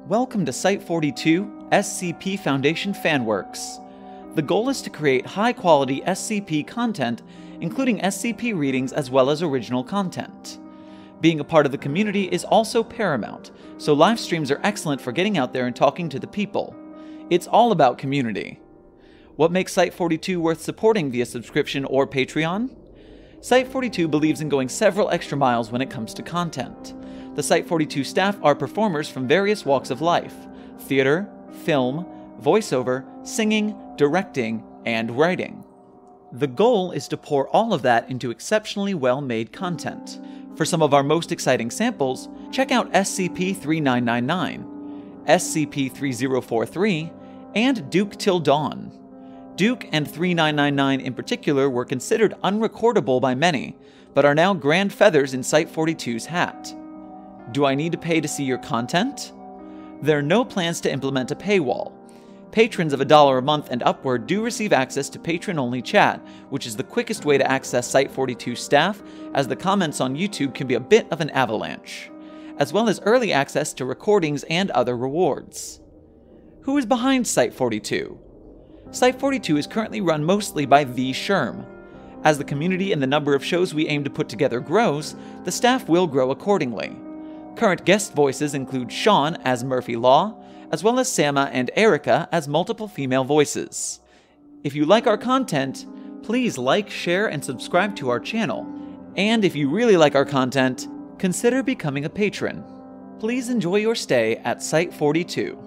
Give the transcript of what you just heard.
Welcome to Site-42 SCP Foundation Fanworks. The goal is to create high-quality SCP content, including SCP readings as well as original content. Being a part of the community is also paramount, so live streams are excellent for getting out there and talking to the people. It's all about community. What makes Site-42 worth supporting via subscription or Patreon? Site-42 believes in going several extra miles when it comes to content. The Site-42 staff are performers from various walks of life: theater, film, voiceover, singing, directing, and writing. The goal is to pour all of that into exceptionally well-made content. For some of our most exciting samples, check out SCP-3999, SCP-3043, and Duke Till Dawn. Duke and 3999 in particular were considered unrecordable by many, but are now grand feathers in Site-42's hat. Do I need to pay to see your content? There are no plans to implement a paywall. Patrons of $1 a month and upward do receive access to patron-only chat, which is the quickest way to access Site-42 staff, as the comments on YouTube can be a bit of an avalanche, as well as early access to recordings and other rewards. Who is behind Site-42? Site-42 is currently run mostly by the Sherm. As the community and the number of shows we aim to put together grows, the staff will grow accordingly. Current guest voices include Sean as Murphy Law, as well as Sama and Erica as multiple female voices. If you like our content, please like, share, and subscribe to our channel. And if you really like our content, consider becoming a patron. Please enjoy your stay at Site-42.